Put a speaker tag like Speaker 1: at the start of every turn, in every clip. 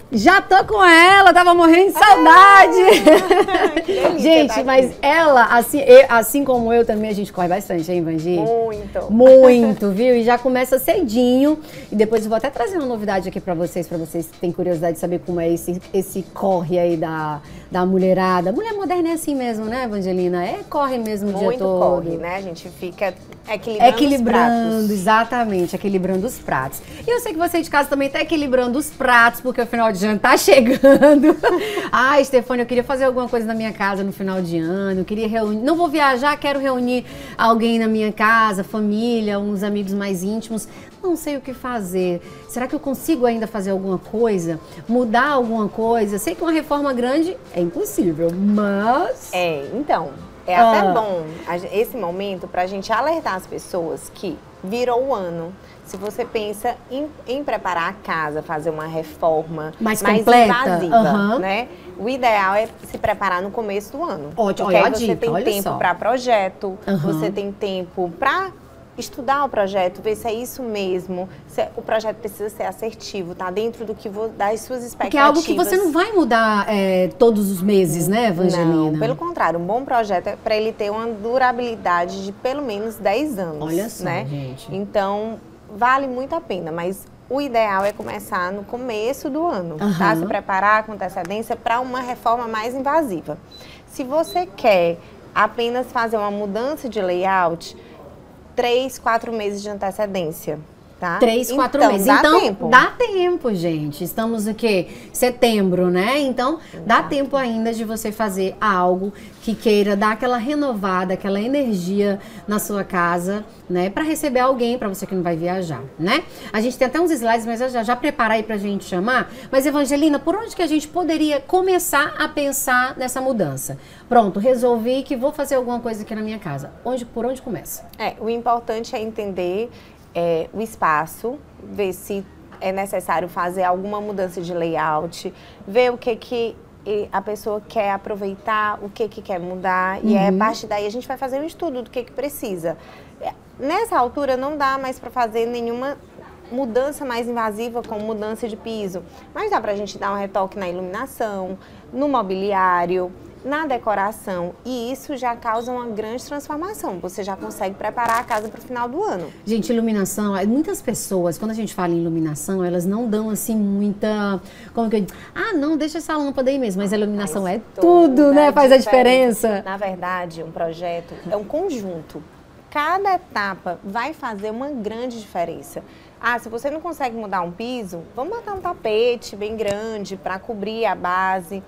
Speaker 1: Já tô com ela, tava morrendo de saudade.
Speaker 2: Que delícia,
Speaker 1: Gente,
Speaker 2: tá
Speaker 1: mas
Speaker 2: aqui.
Speaker 1: ela, assim como eu também, a gente corre bastante, hein, Vangi?
Speaker 2: Muito.
Speaker 1: Muito, viu? E já começa cedinho. E depois eu vou até trazer uma novidade aqui pra vocês que têm curiosidade de saber como é esse corre aí da mulherada. Mulher moderna é assim mesmo, né, Evangelina? Corre mesmo o dia
Speaker 2: Muito
Speaker 1: todo.
Speaker 2: corre, né? A gente fica equilibrando os pratos.
Speaker 1: Exatamente, equilibrando os pratos. E eu sei que você de casa também tá equilibrando os pratos, porque o final de ano tá chegando. Ai, Stefânia, eu queria fazer alguma coisa na minha casa no final de ano, eu queria reunir, não vou viajar, quero reunir alguém na minha casa, família, uns amigos mais íntimos. Não sei o que fazer. Será que eu consigo ainda fazer alguma coisa? Mudar alguma coisa? Sei que uma reforma grande é impossível, mas...
Speaker 2: Então, é até bom esse momento pra gente alertar as pessoas que virou o ano. Se você pensa em preparar a casa, fazer uma reforma mais
Speaker 1: completa,
Speaker 2: invasiva, né? O ideal é se preparar no começo do ano.
Speaker 1: Ótimo,
Speaker 2: porque
Speaker 1: olha
Speaker 2: aí
Speaker 1: a
Speaker 2: você
Speaker 1: dica,
Speaker 2: tem
Speaker 1: olha
Speaker 2: tempo
Speaker 1: só.
Speaker 2: para projeto, você tem tempo para estudar o projeto, ver se é isso mesmo, se o projeto precisa ser assertivo, tá dentro do que das suas expectativas.
Speaker 1: Porque é algo que você não vai mudar todos os meses, né, Evangelina?
Speaker 2: Não, pelo contrário, um bom projeto é para ele ter uma durabilidade de pelo menos 10 anos.
Speaker 1: Olha só,
Speaker 2: né?
Speaker 1: gente.
Speaker 2: Então, vale muito a pena, mas o ideal é começar no começo do ano, tá? Se preparar com antecedência para uma reforma mais invasiva. Se você quer apenas fazer uma mudança de layout, 3, 4 meses de antecedência, tá?
Speaker 1: 3, 4 meses. Então, dá tempo, gente. Estamos o quê? Setembro, né? Então, dá tempo ainda de você fazer algo que queira dar aquela renovada, aquela energia na sua casa, né? Para receber alguém, para você que não vai viajar, né? A gente tem até uns slides, mas eu já prepara aí pra gente chamar. Mas, Evangelina, por onde que a gente poderia começar a pensar nessa mudança? Pronto, resolvi que vou fazer alguma coisa aqui na minha casa. Por onde começa?
Speaker 2: O importante é entender o espaço, ver se é necessário fazer alguma mudança de layout, ver o que a pessoa quer aproveitar, o que quer mudar, e a partir daí a gente vai fazer um estudo do que precisa. Nessa altura não dá mais para fazer nenhuma mudança mais invasiva, como mudança de piso, mas dá para a gente dar um retoque na iluminação, no mobiliário, na decoração, e isso já causa uma grande transformação. Você já consegue preparar a casa para o final do ano.
Speaker 1: Gente, iluminação, muitas pessoas, quando a gente fala em iluminação, elas não dão assim muita, como que eu digo? Não, deixa essa lâmpada aí mesmo, mas a iluminação é tudo, né? Faz a diferença.
Speaker 2: Na verdade, um projeto é um conjunto. Cada etapa vai fazer uma grande diferença. Se você não consegue mudar um piso, vamos botar um tapete bem grande para cobrir a base.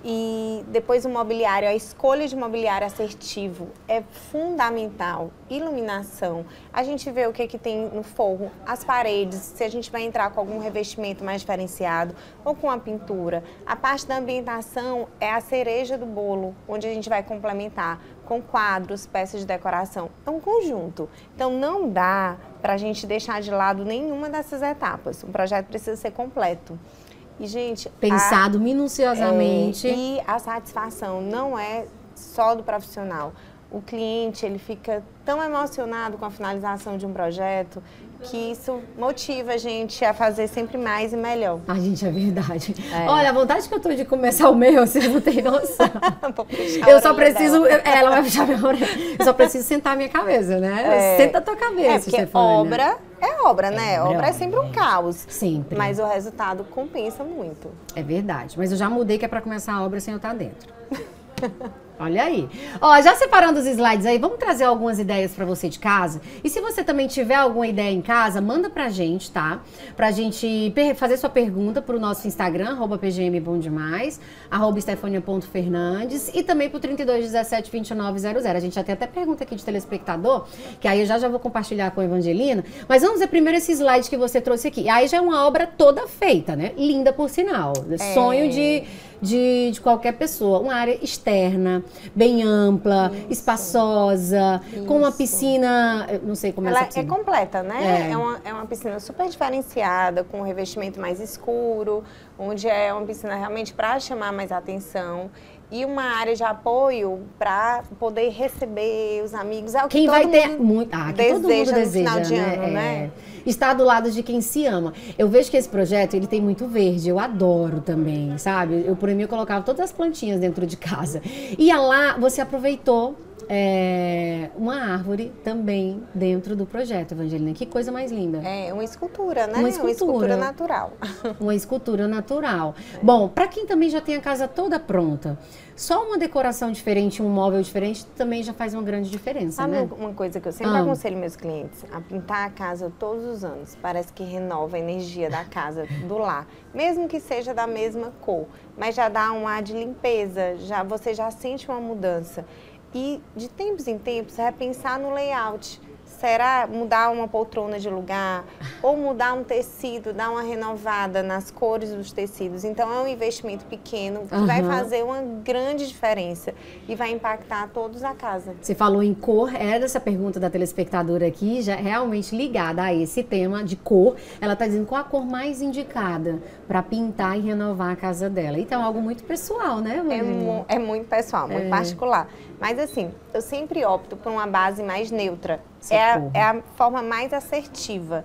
Speaker 2: E depois o mobiliário, a escolha de mobiliário assertivo é fundamental. Iluminação, a gente vê o que tem no forro, as paredes, se a gente vai entrar com algum revestimento mais diferenciado ou com a pintura. A parte da ambientação é a cereja do bolo, onde a gente vai complementar com quadros, peças de decoração. É um conjunto. Então não dá para a gente deixar de lado nenhuma dessas etapas. O projeto precisa ser completo. E, gente,
Speaker 1: pensado minuciosamente.
Speaker 2: E a satisfação não é só do profissional. O cliente, ele fica tão emocionado com a finalização de um projeto que isso motiva a gente a fazer sempre mais e melhor.
Speaker 1: Gente, é verdade. Olha, a vontade que eu tô de começar o meu, vocês não têm noção.
Speaker 2: Eu só preciso...
Speaker 1: Ela vai puxar minha orelha. Eu só preciso sentar a minha cabeça, né? Senta a tua cabeça,
Speaker 2: porque
Speaker 1: Stefânia.
Speaker 2: obra, né? Obra é sempre um caos.
Speaker 1: Sempre.
Speaker 2: Mas o resultado compensa muito.
Speaker 1: É verdade. Mas eu já mudei que é pra começar a obra sem eu estar dentro. Olha aí. Já separando os slides aí, vamos trazer algumas ideias pra você de casa. E se você também tiver alguma ideia em casa, manda pra gente, tá? Pra gente fazer sua pergunta pro nosso Instagram, @pgmbomdemais, @stefania.fernandes e também pro 32172900. A gente já tem até pergunta aqui de telespectador, que aí eu já vou compartilhar com a Evangelina. Mas vamos ver primeiro esse slide que você trouxe aqui. Aí já é uma obra toda feita, né? Linda por sinal. Sonho de qualquer pessoa. Uma área externa, bem ampla, espaçosa, com uma piscina, eu não sei como
Speaker 2: ela
Speaker 1: essa piscina.
Speaker 2: É completa, né? É uma piscina super diferenciada, com um revestimento mais escuro, onde é uma piscina realmente para chamar mais atenção. E uma área de apoio para poder receber os amigos. É o que
Speaker 1: quem
Speaker 2: todo
Speaker 1: vai
Speaker 2: mundo
Speaker 1: ter muito, que todo mundo deseja,
Speaker 2: no final de ano, né?
Speaker 1: Estar do lado de quem se ama. Eu vejo que esse projeto, ele tem muito verde, eu adoro também, sabe? Eu, por mim, eu colocava todas as plantinhas dentro de casa. E lá, você aproveitou uma árvore também dentro do projeto, Evangelina. Que coisa mais linda.
Speaker 2: É uma escultura, né?
Speaker 1: Uma escultura
Speaker 2: natural.
Speaker 1: Uma escultura natural. Bom, para quem também já tem a casa toda pronta, só uma decoração diferente, um móvel diferente também já faz uma grande diferença,
Speaker 2: Sabe,
Speaker 1: né?
Speaker 2: Uma coisa que eu sempre aconselho meus clientes? A pintar a casa todos os anos. Parece que renova a energia da casa, do lar. Mesmo que seja da mesma cor. Mas já dá um ar de limpeza, você já sente uma mudança. E de tempos em tempos, repensar no layout. Será mudar uma poltrona de lugar ou mudar um tecido, dar uma renovada nas cores dos tecidos. Então é um investimento pequeno que vai fazer uma grande diferença e vai impactar todos a casa.
Speaker 1: Você falou em cor, era essa pergunta da telespectadora aqui, já realmente ligada a esse tema de cor. Ela está dizendo qual a cor mais indicada para pintar e renovar a casa dela. Então é algo muito pessoal, né, Evangelina?
Speaker 2: É muito pessoal, muito particular. Mas assim, eu sempre opto por uma base mais neutra. É a forma mais assertiva.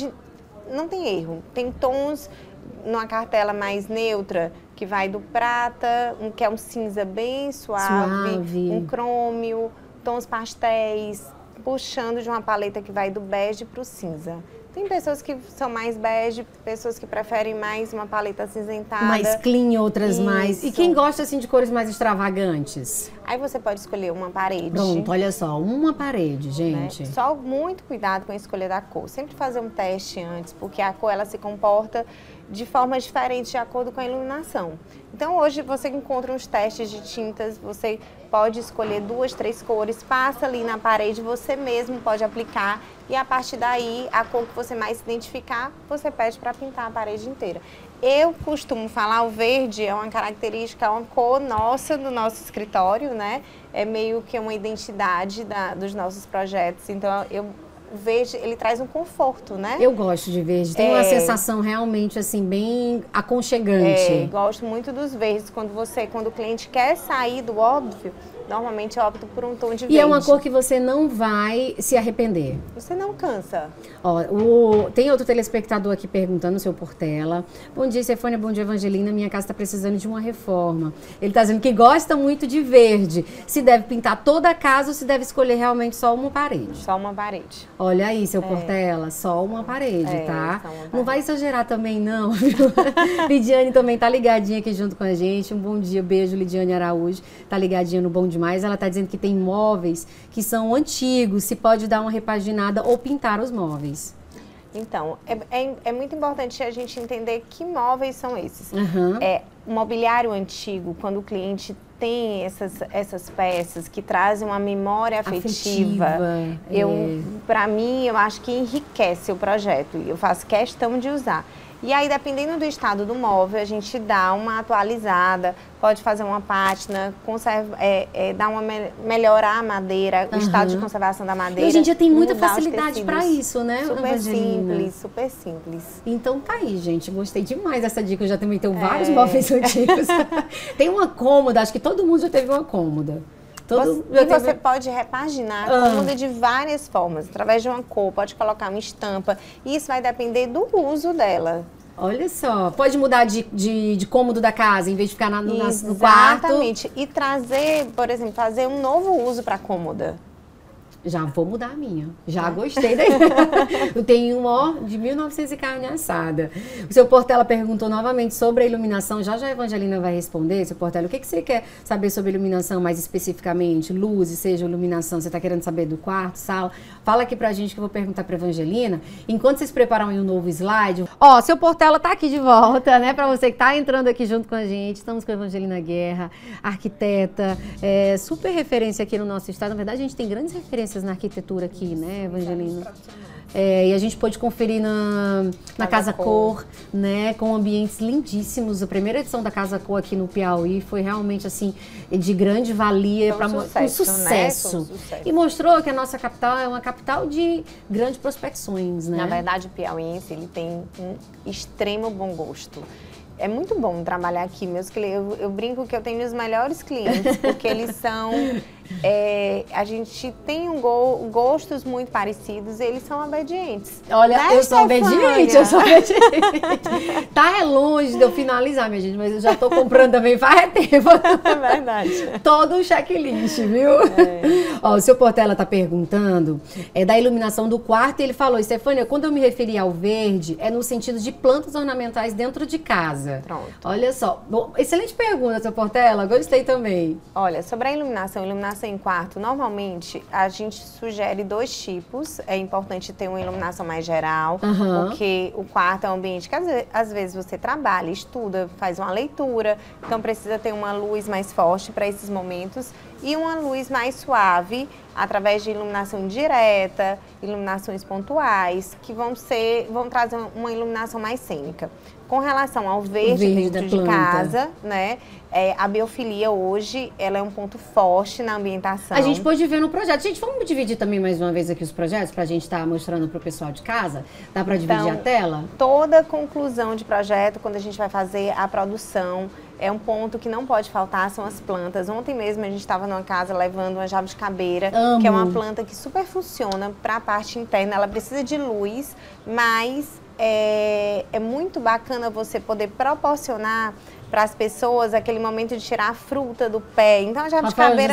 Speaker 2: Não tem erro. Tem tons numa cartela mais neutra, que vai do prata, que é um cinza bem suave. Um crômio, tons pastéis, puxando de uma paleta que vai do bege para o cinza. Tem pessoas que são mais bege, pessoas que preferem mais uma paleta acinzentada.
Speaker 1: Mais clean, outras mais. E quem gosta assim de cores mais extravagantes?
Speaker 2: Aí você pode escolher uma parede.
Speaker 1: Pronto, olha só, uma parede, gente.
Speaker 2: Né? Só muito cuidado com a escolha da cor. Sempre fazer um teste antes, porque a cor ela se comporta de forma diferente de acordo com a iluminação. Então hoje você encontra uns testes de tintas, você pode escolher 2, 3 cores, passa ali na parede, você mesmo pode aplicar e a partir daí, a cor que você mais se identificar, você pede para pintar a parede inteira. Eu costumo falar, o verde é uma característica, é uma cor nossa do nosso escritório, né? É meio que uma identidade dos nossos projetos, então o verde, ele traz um conforto, né?
Speaker 1: Eu gosto de verde, tem uma sensação realmente assim, bem aconchegante.
Speaker 2: Gosto muito dos verdes, quando o cliente quer sair do óbvio, normalmente eu opto por um tom de verde.
Speaker 1: E é uma cor que você não vai se arrepender.
Speaker 2: Você não cansa.
Speaker 1: Ó, tem outro telespectador aqui perguntando, o seu Portela. Bom dia, Stefânia, bom dia, Evangelina. Minha casa está precisando de uma reforma. Ele está dizendo que gosta muito de verde. Se deve pintar toda a casa ou se deve escolher realmente só uma parede?
Speaker 2: Só uma parede.
Speaker 1: Olha aí, seu Portela, só uma parede, tá?
Speaker 2: Só uma parede.
Speaker 1: Não vai exagerar também, não. Lidiane também tá ligadinha aqui junto com a gente. Um bom dia, beijo, Lidiane Araújo. Tá ligadinha no Bom Demais. Ela tá dizendo que tem móveis que são antigos, se pode dar uma repaginada ou pintar os móveis.
Speaker 2: Então, é muito importante a gente entender que móveis são esses.
Speaker 1: Uhum.
Speaker 2: O mobiliário antigo, quando o cliente tem essas peças que trazem uma memória afetiva. Para mim, eu acho que enriquece o projeto. Eu faço questão de usar. E aí, dependendo do estado do móvel, a gente dá uma atualizada, pode fazer uma pátina, melhorar a madeira, o estado de conservação da madeira.
Speaker 1: E hoje em dia tem muita facilidade para isso, né,
Speaker 2: Super simples, super simples.
Speaker 1: Então tá aí, gente. Gostei demais dessa dica. Eu já também tenho vários móveis antigos. Tem uma cômoda, acho que todo mundo já teve uma cômoda.
Speaker 2: Você pode repaginar a cômoda de várias formas, através de uma cor, pode colocar uma estampa, e isso vai depender do uso dela.
Speaker 1: Olha só, pode mudar de cômodo da casa, em vez de ficar no quarto.
Speaker 2: Exatamente, e trazer, por exemplo, fazer um novo uso para a cômoda.
Speaker 1: Já vou mudar a minha. Já gostei daí. Eu tenho uma de 1900 e carne assada. O seu Portela perguntou novamente sobre a iluminação. Já a Evangelina vai responder, seu Portela. O que você quer saber sobre iluminação mais especificamente? Luzes, seja iluminação. Você está querendo saber do quarto, sala? Fala aqui pra gente que eu vou perguntar pra Evangelina. Enquanto vocês preparam aí um novo slide. Ó, seu Portela tá aqui de volta, né? Pra você que tá entrando aqui junto com a gente. Estamos com a Evangelina Guerra, arquiteta, super referência aqui no nosso estado. Na verdade, a gente tem grandes referências na arquitetura aqui, né, Evangelina? E a gente pôde conferir na Casa Cor, né, com ambientes lindíssimos. A primeira edição da Casa Cor aqui no Piauí foi realmente, assim, de grande valia, para um sucesso. Né? E mostrou que a nossa capital é uma capital de grandes prospecções, né?
Speaker 2: Na verdade, o piauiense, ele tem um extremo bom gosto. É muito bom trabalhar aqui, meus clientes. Eu brinco que eu tenho os melhores clientes, porque eles são... a gente tem gostos muito parecidos, eles são obedientes.
Speaker 1: Olha, eu sou obediente, eu sou obediente. Tá longe de eu finalizar, minha gente, mas eu já tô comprando também faz tempo.
Speaker 2: É verdade.
Speaker 1: Todo um checklist, viu? Ó, o seu Portela tá perguntando da iluminação do quarto e ele falou, Estefânia, quando eu me referi ao verde, é no sentido de plantas ornamentais dentro de casa.
Speaker 2: Pronto.
Speaker 1: Olha só. Bom, excelente pergunta, seu Portela. Gostei também.
Speaker 2: Olha, sobre a iluminação em quarto, normalmente a gente sugere 2 tipos. É importante ter uma iluminação mais geral, porque o quarto é um ambiente que às vezes você trabalha, estuda, faz uma leitura, então precisa ter uma luz mais forte para esses momentos e uma luz mais suave através de iluminação direta, iluminações pontuais, que vão trazer uma iluminação mais cênica. Com relação ao verde dentro de casa, né? A biofilia hoje, ela é um ponto forte na ambientação.
Speaker 1: A gente pode ver no projeto. Gente, vamos dividir também mais uma vez aqui os projetos para a gente estar mostrando para o pessoal de casa? Dá para dividir a tela?
Speaker 2: Toda conclusão de projeto, quando a gente vai fazer a produção, é um ponto que não pode faltar, são as plantas. Ontem mesmo a gente estava numa casa levando uma jabuticabeira, que é uma planta que super funciona para a parte interna. Ela precisa de luz, mas é muito bacana você poder proporcionar para as pessoas aquele momento de tirar a fruta do pé. Então a jabuticabeira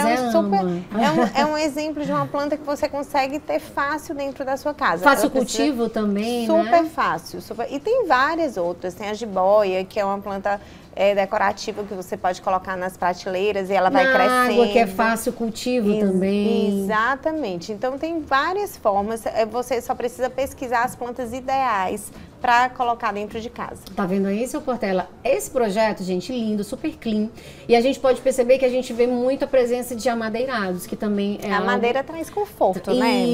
Speaker 2: é um exemplo de uma planta que você consegue ter fácil dentro da sua casa.
Speaker 1: Fácil cultivo também,
Speaker 2: super fácil. E tem várias outras. Tem a jiboia, que é uma planta decorativa que você pode colocar nas prateleiras e ela vai crescendo.
Speaker 1: Água, que é fácil cultivo também.
Speaker 2: Exatamente. Então tem várias formas. Você só precisa pesquisar as plantas ideais para colocar dentro de casa.
Speaker 1: Tá vendo aí, seu Portela? Esse projeto, gente, lindo, super clean. E a gente pode perceber que a gente vê muito a presença de amadeirados, que também é
Speaker 2: A madeira traz conforto, né?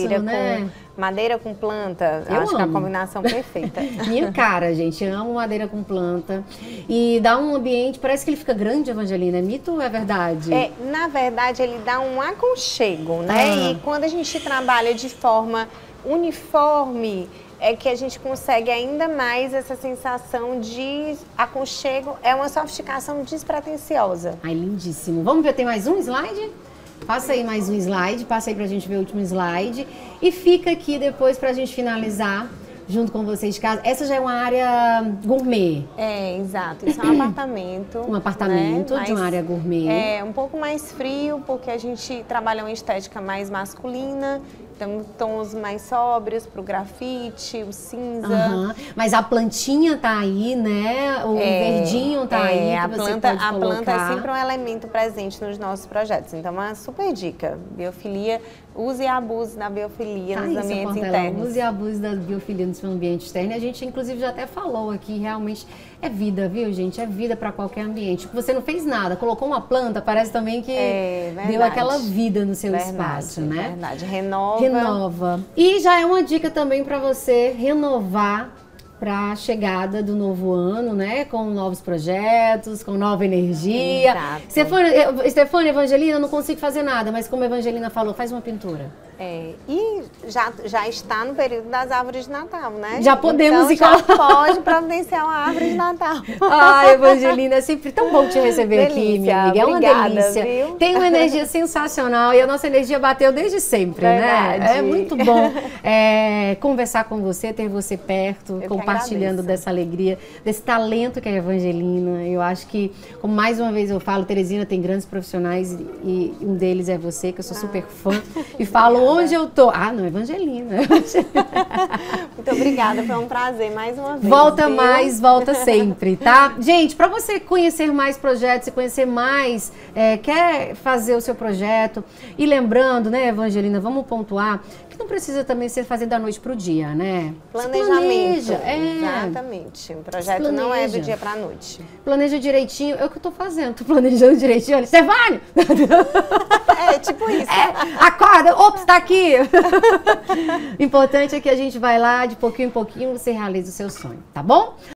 Speaker 2: Madeira com planta. Eu acho que é a combinação perfeita.
Speaker 1: Minha cara, gente. Eu amo madeira com planta. E dá um ambiente, parece que ele fica grande, Evangelina. É mito ou é verdade?
Speaker 2: Na verdade, ele dá um aconchego, né? E quando a gente trabalha de forma uniforme, é que a gente consegue ainda mais essa sensação de aconchego. É uma sofisticação despretensiosa.
Speaker 1: Ai, lindíssimo. Vamos ver, tem mais um slide? Passa aí mais um slide, passa aí pra gente ver o último slide. E fica aqui depois pra gente finalizar junto com vocês de casa. Essa já é uma área gourmet.
Speaker 2: Exato. Isso é um apartamento.
Speaker 1: Um apartamento, né? De uma área gourmet.
Speaker 2: É um pouco mais frio, porque a gente trabalha uma estética mais masculina. Temos tons mais sóbrios para o grafite, o cinza.
Speaker 1: Mas a plantinha tá aí, né? O verdinho tá aí.
Speaker 2: A planta é sempre um elemento presente nos nossos projetos. Então, uma super dica. Biofilia, use e abuse da biofilia nos ambientes internos.
Speaker 1: Use e abuse da biofilia no seu ambiente externo. E a gente, inclusive, já até falou aqui, realmente é vida, viu, gente? É vida para qualquer ambiente. Você não fez nada, colocou uma planta, parece também que deu aquela vida no seu espaço, né?
Speaker 2: Verdade,
Speaker 1: renova. E já é uma dica também para você renovar para a chegada do novo ano, né? Com novos projetos, com nova energia. Estefânia, Evangelina, eu não consigo fazer nada, mas como a Evangelina falou, faz uma pintura.
Speaker 2: E já está no período das árvores de Natal, né?
Speaker 1: Já podemos
Speaker 2: já pode providenciar uma árvore de Natal.
Speaker 1: Ai, Evangelina, é sempre tão bom te receber aqui, minha amiga. É uma delícia.
Speaker 2: Viu?
Speaker 1: Tem uma energia sensacional e a nossa energia bateu desde sempre, né? É muito bom conversar com você, ter você perto, compartilhando dessa alegria, desse talento que é a Evangelina. Eu acho que, como mais uma vez eu falo, Teresina tem grandes profissionais e um deles é você, que eu sou super fã. E falo onde eu tô. Não, Evangelina.
Speaker 2: Muito obrigada, foi um prazer mais uma vez.
Speaker 1: Volta mais, volta sempre, tá? Gente, para você conhecer mais projetos e conhecer mais, quer fazer o seu projeto, e lembrando, né, Evangelina, vamos pontuar, que não precisa também ser fazer da noite pro dia, né?
Speaker 2: Planejamento. Exatamente. O projeto não é do dia pra noite.
Speaker 1: Planeja direitinho. É o que eu tô fazendo. Tô planejando direitinho. Olha, Stefânia!
Speaker 2: Tipo isso.
Speaker 1: Acorda! Ops, tá aqui! O importante é que a gente vai lá, de pouquinho em pouquinho, você realiza o seu sonho, tá bom?